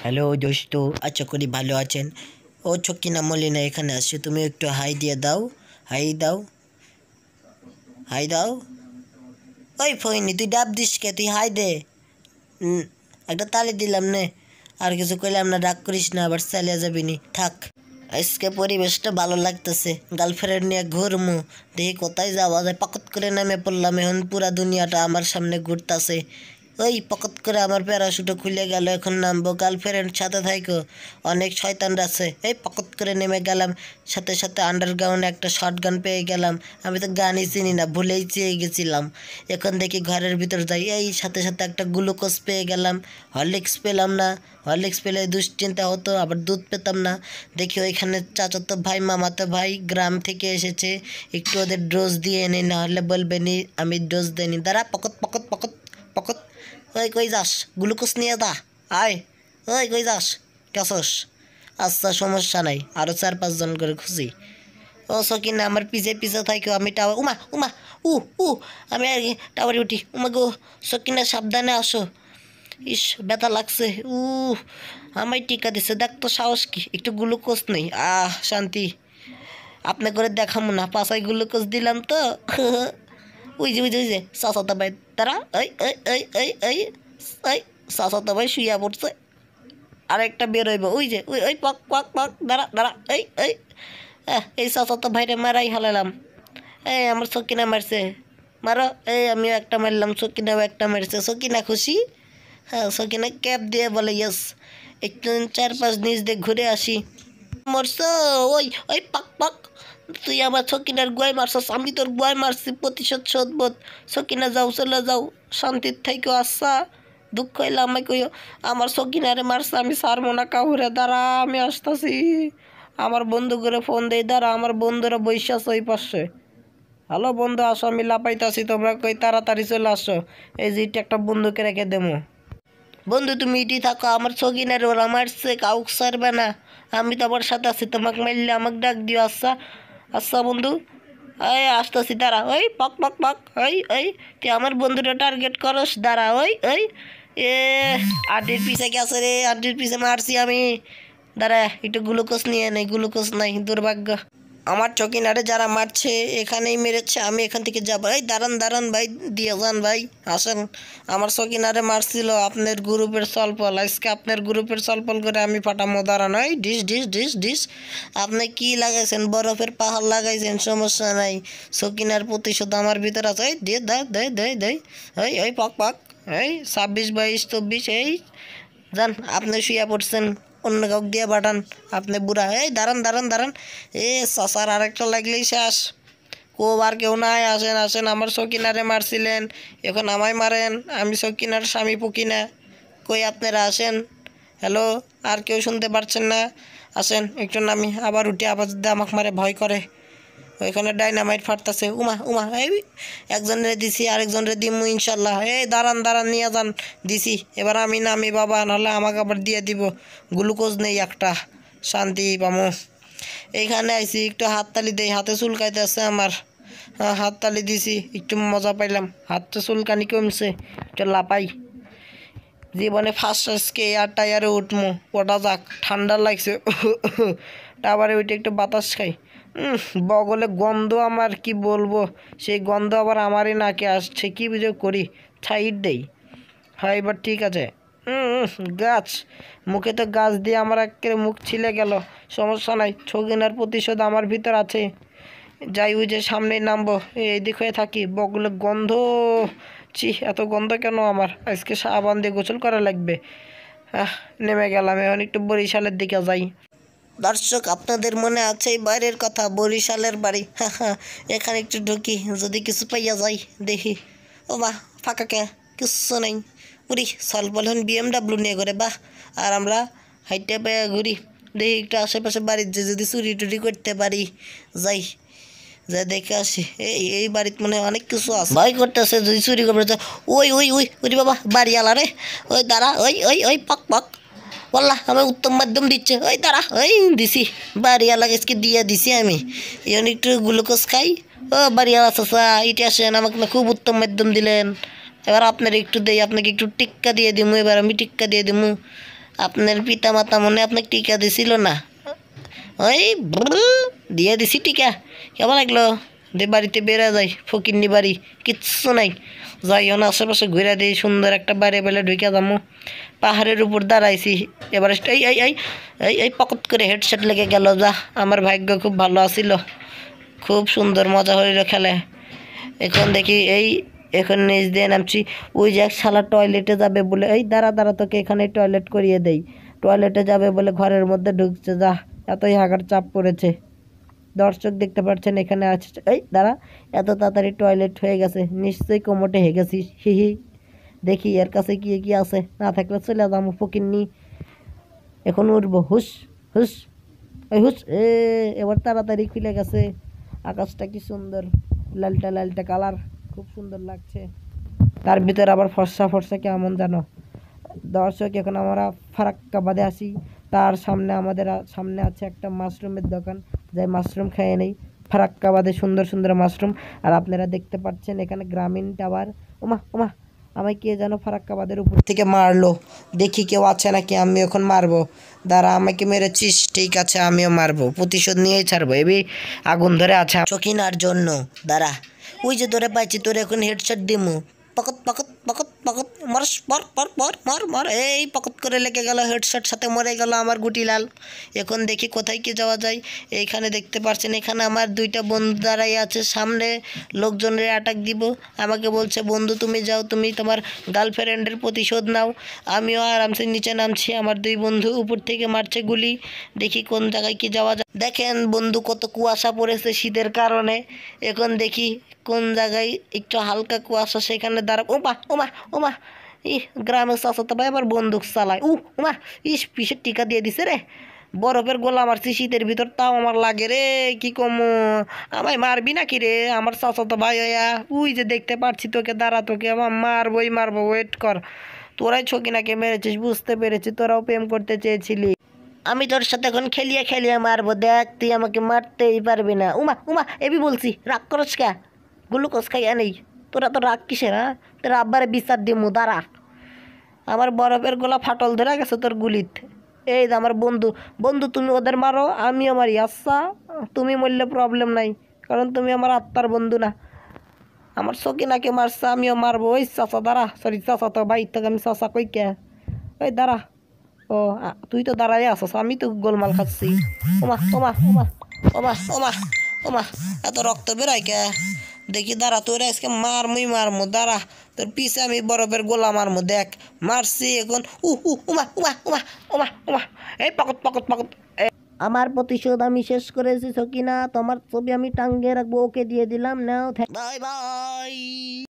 Hello দোস্ত, আশা করি ভালো আছেন। ও ছকিনা মলিনা এখানে আসছে, তুমি একটু হাই দিয়ে দাও। হাই দাও, হাই দাও। ওই ফইনি, তুই ডাব দিস কে? তুই হাই দে। একটা তালি দিলাম নে, আর কিছু কইলাম না। রাগ করিস না, আবার চালিয়ে যাবি নি, থাক। আজকে পরিবেশটা ভালো লাগতেছে, গার্লফ্রেন্ড নিয়ে ঘুরমু। দেখি কোথায় যাওয়া যায়। পকত করে নামে পড়লাম, এখন পুরা দুনিয়াটা আমার সামনে ঘুরতাছে। ওই পকত করে আমার প্যারাশুটও খুলে গেল, এখন নামবো। গার্লফ্রেন্ড সাথে থাইকো, অনেক শয়তানরা আছে। এই পকত করে নেমে গেলাম, সাথে সাথে আন্ডারগ্রাউন্ডে একটা শর্ট গান পেয়ে গেলাম। আমি তো গানই চিনি না, ভুলেই চেয়ে গেছিলাম। এখন দেখি ঘরের ভিতর যাই, এই সাথে সাথে একটা গ্লুকোজ পেয়ে গেলাম। হরলিক্স পেলাম না, হরলিক্স পেলে দুশ্চিন্তা হতো, আবার দুধ পেতাম না। দেখি ওইখানে চাচাতো ভাই মামাতো ভাই গ্রাম থেকে এসেছে, একটু ওদের ডোজ দিয়ে এনে, না হলে বলবে নি আমি ডোজ দেনি। দাঁড়া, পকত পকত পকত পকত। ওই কই যাস? গ্লুকোজ নিয়ে দা, আয়। ওই কই যাস? গেছস? আচ্ছা, সমস্যা নাই, আরও 4-5 জন করে খুঁজি। ও সকিনা, আমার পিছে পিছে থাকো, আমি টাওয়ার। উমা উমা, উ উ আমি আর টাওয়ারে উঠি। উমা গো, সকিনা সাবধানে আসো। ইস, ব্যথা লাগছে। আমায় টিকা দিছে, দেখ তো সাহস কি। একটু গ্লুকোজ নেই, শান্তি। আপনি করে দেখাবো না, পাশায় গ্লুকোজ দিলাম তো। ওই যে ওই যে ওই যে চাচাতো ভাই, তারা এই এই এই এই এই এই চাচাতো ভাই শুইয়া পড়ছে। আরেকটা বের হইব, ওই যে ওই ওই পক পক পক, দাঁড়া দাঁড়া, এই এই এই চাচাতো ভাইরে মারাই হালালাম। এই আমার সকিনা মারছে, মারো। এই আমিও একটা মারলাম, সকিনাও একটা মারছে। সকিনা খুশি? হ্যাঁ, সকিনা ক্যাপ দিয়ে বলে ইয়েস। একটু 4-5 নিচ দিয়ে ঘুরে আসি। মরছ? ওই ওই পাক পাক, তুই আমার সকিনার গুয়াই মারছস, আমি তোর গুয়াই মারছি, প্রতিশোধ শোধবোধ। সকিনা যাও, চলে যাও, শান্তির থাইকো। আচ্ছা, দুঃখ হইলে আমায় কইও। আমার সকিনারে মারছে, আমি ছাড়বো না কাউরে। দাঁড়া, আমি আসতাছি। আমার বন্ধু করে ফোন দেই, দাঁড়া। আমার বন্ধুরা বৈশাস ওই পাশে। হ্যালো বন্ধু, আসো, আমি লাপাইতাছি, তোমরা কই তাড়াতাড়ি চলে আসো। এই যে এটা একটা বন্ধুকে রেখে দেবো। বন্ধু তুমি ইটি থাকো, আমার সকিনের ওরা মারছে, কাউকে ছাড়বে না। আমি তোমার সাথে আছি, তোমাকে মারলে আমাকে ডাক দিও। আচ্ছা আচ্ছা বন্ধু, এই আসতেছি, দাঁড়া। ওই পক পক পক, ওই ওই তুই আমার বন্ধুটা টার্গেট করস, দাঁড়া। ওই ওই এ আড্ডির পিছে গেছে রে, আড্ডির পিছে মারছি আমি। দাঁড়া, একটু গ্লুকোজ নিয়ে নেই, গ্লুকোজ নাই, দুর্ভাগ্য। আমার চকিনারে যারা মারছে এখানেই মেরেছে, আমি এখান থেকে যাবো। এই দাঁড়ান দাঁড়ান ভাই, দিয়ে যান ভাই, আসেন। আমার চকিনারে মারছিল আপনার গ্রুপের সলপল, আজকে আপনার গ্রুপের সলপল করে আমি ফাটামো। দাঁড়ান। এই ডিস ডিস ডিস ডিস, আপনি কি লাগাইছেন? বরফের পাহাড় লাগাইছেন, সমস্যা নাই। চকিনার প্রতিশোধ আমার ভিতর আছে। এই দিয়ে দেয় দেয় দেয় দেয়, এই এই পক পক, এই 26, 22, 24, এই যান। আপনি শুয়ে পড়ছেন, অন্য কাউকে দিয়ে পাঠান, আপনি বুড়া। এই দাঁড়ান দাঁড়ান দাঁড়ান, এ চাচার আরেকটা লাগলেই শেষ। আর কেউ নাই, আসেন আসেন। আমার সকিনারে মারছিলেন, এখন আমায় মারেন। আমি সকিনার স্বামী পুকিনা। কই আপনারা আসেন? হ্যালো, আর কেউ শুনতে পারছেন না? আসেন একটু নামি, আবার উঠে আবার যদি আমাকে মারে ভয় করে। ওইখানে ডাইনামাইট ফাটতেছে। উমা উমা, এই একজনের দিছি, আরেকজনের দিমু ইনশাল্লাহ। এই দাঁড়ান দাঁড়ান, নিয়ে যান। দিছি, এবার আমি নামি বাবা, নাহলে আমাকে আবার দিয়ে দিব। গ্লুকোজ নেই একটা, শান্তি পামো। এইখানে আইছি, একটু হাততালি দেই, হাতে চুলকাইতেছে আমার। হাততালি দিছি, একটু মজা পাইলাম, হাতটা চুলকানি কমছে, একটু লাপাই। জীবনে ফার্স্ট আজকে এয়ার টায়ারে উঠমো, ওটা যাক। ঠান্ডা লাগছে, টাবারে উঠে একটু বাতাস খাই। বগলে গন্ধ, আমার কি বলবো, সেই গন্ধ আবার আমারই নাকে আসছে। কি বুঝে করি, সাইড দেই। হ্যাঁ, এবার ঠিক আছে। গাছ, মুখে তো গাছ দিয়ে আমার একেবারে মুখ ছিলে গেল। সমস্যা নাই, ছগিনার প্রতিশোধ আমার ভিতর আছে। যাই, ওই যে সামনেই নামবো, এইদিক হয়ে থাকি। বগলে গন্ধ, চি, এত গন্ধ কেন আমার? আজকে সাবান দিয়ে গোসল করা লাগবে। নেমে গেলাম, এখন একটু বরিশালের দিকে যাই। দর্শক, আপনাদের মনে আছে এই বাইরের কথা, বরিশালের বাড়ি। এখানে একটু ঢুকি, যদি কিছু পাইয়া যাই। দেখি, ও বাহ, ফাঁকা কে, কিচ্ছু নেই। উড়ি, সলপল হন BMW নিয়ে করে, বাহ। আর আমরা হাইটে পেয়ে ঘুরি। দেখি একটু আশেপাশে বাড়ির যে যদি চুরি টুরি করতে পারি, যাই, যা দেখে আসি। এই বাড়িতে মনে হয় অনেক কিছু আছে, ভয় করতেছে যদি চুরি করবে। ওই ওই ওই ওই বাবা, বাড়িওয়ালা রে। ওই দাঁড়া, ওই ওই ওই পক পক, বললা আমার উত্তম মাধ্যম দিচ্ছে। ওই দাঁড়া, ওই দিছি, বাড়িওয়ালা গাছকে দিয়ে দিছি আমি। এখন একটু গ্লুকোজ খাই। ও বাড়িওয়ালা চাচা, ইটে আসেন, আমাকে না খুব উত্তম মাধ্যম দিলেন। এবার আপনার একটু দেই, আপনাকে একটু টিক্কা দিয়ে দিমু। এবার আমি টিক্কা দিয়ে দিমু। আপনার পিতা মাতা মনে আপনাকে টিকা দিছিল না? ওই দিয়ে দিছি টিকা। কেমন লাগলো? দে বাড়িতে বেড়া যাই, ফকিরনি বাড়ি, কিচ্ছু নাই। যাইও না, আশেপাশে ঘুরে দিই, সুন্দর একটা বাড়ি বেলে ঢুকে যাবো। পাহাড়ের উপর দাঁড়াইছি, এবার এই এই এই এই এই পকত করে হেডসেট লেগে গেল। যা, আমার ভাগ্য খুব ভালো আছিল, খুব সুন্দর মজা হইল খেলে। এখন দেখি এখন নিচ দিয়ে নামছি। ওই যে এক শালা টয়লেটে যাবে বলে, এই দাঁড়া দাঁড়া, তোকে এখানে টয়লেট করিয়ে দেই। টয়লেটে যাবে বলে ঘরের মধ্যে ঢুকছে। যা, এতই হাগার চাপ পড়েছে। দর্শক দেখতে পাচ্ছেন এখানে আছে। এই দাঁড়া, এত তাড়াতাড়ি টয়লেট হয়ে গেছে, নিশ্চয়ই কোমোটে হয়ে গেছিস। হিহি, দেখি এর কাছে গিয়ে কি আছে, না থাকলে চলে যাবো ফকিন্নি। এখন উঠবো, হুস হুস, ওই হুস। এবার তাড়াতাড়ি খুলে গেছে। আকাশটা কি সুন্দর, লালটা লালটা কালার, খুব সুন্দর লাগছে। তার ভিতরে আবার ফর্সা ফর্সা কেমন জানো। দর্শক, এখন আমরা ফারাক্কাবাদে আসি। তার সামনে আমাদের সামনে আছে একটা মাশরুমের দোকান, যাই মাশরুম খেয়ে নেই। ফারাক্কাবাদে সুন্দর সুন্দর মাশরুম। আর আপনারা দেখতে পাচ্ছেন এখানে গ্রামীণ টাওয়ার। ওমা ওমা, আমায় কে যেন ফারাক্কাবাদের উপর থেকে মারলো। দেখি কেউ আছে নাকি, আমি এখন মারবো। দাঁড়া, আমাকে মেরেছিস, ঠিক আছে, আমিও মারবো, প্রতিশোধ নিয়েই ছাড়বো। এবি আগুন ধরে আছে চকিনার জন্য। দাঁড়া, ওই যে ধরে পাইছি, তোর এখন হেডশট দিমু। পকত পকত পকত পকত, মারস, পর পর পর মার মার। এই পকত করে লেগে গেল, হেডশট সাথে মরে গেল আমার গুটি লাল। এখন দেখি কোথায় কি যাওয়া যায়। এইখানে দেখতে পাচ্ছেন, এখানে আমার দুইটা বন্ধু দাঁড়াই আছে। সামনে লোকজনের অ্যাটাক দিব। আমাকে বলছে, বন্ধু তুমি যাও, তুমি তোমার গার্লফ্রেন্ডের প্রতিশোধ নাও। আমিও আরামসে নিচে নামছি, আমার দুই বন্ধু উপর থেকে মারছে গুলি। দেখি কোন জায়গায় কি যাওয়া যায়। দেখেন বন্ধু, কত কুয়াশা পড়েছে শীতের কারণে। এখন দেখি কোন জায়গায় একটু হালকা কুয়াশা, সেখানে দাঁড়াবো। ওমা ওমা ওমা, ই গ্রামের চাচাতো ভাই আবার বন্দুক চালায়। ওমা, ইস পিসের টিকা দিয়ে দিছে রে। বরফের গোলা মারছি শীতের ভিতর, তাও আমার লাগে রে। কি কম, আমায় মারবি নাকি রে আমার চাচাতো ভাই হইয়া? ওই যে দেখতে পাচ্ছি তোকে, দাঁড়া, তোকে আমার মারবই মারবো, ওয়েট কর। তোরাই ছকিনাকে মেরেছিস, বুঝতে পেরেছি, তোরাও প্রেম করতে চেয়েছিলি। আমি তোর সাথে এখন খেলিয়ে খেলিয়ে মারবো, দেখ তুই আমাকে মারতেই পারবি না। উমা উমা, এবি বলছি, রাগ করস কে? গ্লুকোজ খাইয়া নেই, তোরা তো রাগ কিসের? হ্যাঁ, তোরা আব্বারে বিচার দিমু, দাঁড়া। আমার বরফের গোলা ফাটল ধরে গেছে তোর গুলিত। এই যে আমার বন্ধু, বন্ধু তুমি ওদের মারো, আমিও মারি। আচ্ছা, তুমি মরলে প্রবলেম নাই, কারণ তুমি আমার আত্মার বন্ধু না। আমার সকিনাকে মারছে, আমিও মারবো। ওই চাচা দাঁড়া, সরি চাচা তো ভাই, তোকে আমি চাচা কই কে? ওই দাঁড়া। ও, তুই তো দাঁড়াই আসস, আমি তো গোলমাল খাচ্ছি। ওমা ওমা ওমা ওমা ওমা ওমা, এত রক্ত বেরোয় কে? দেখি দাঁড়া, তোর আজকে মারমুই মারমু, দাঁড়া। তোর পিছে আমি বরফের গোলা মারমু, দেখ। মারছি এখন। উমা উমা উমা উমা উমা, এই পকত পকত পকত। আমার প্রতিশোধ আমি শেষ করেছি সকিনা, তোমার ছবি আমি টাঙ্গিয়ে রাখবো। ওকে দিয়ে দিলাম, নাও, বাই বাই।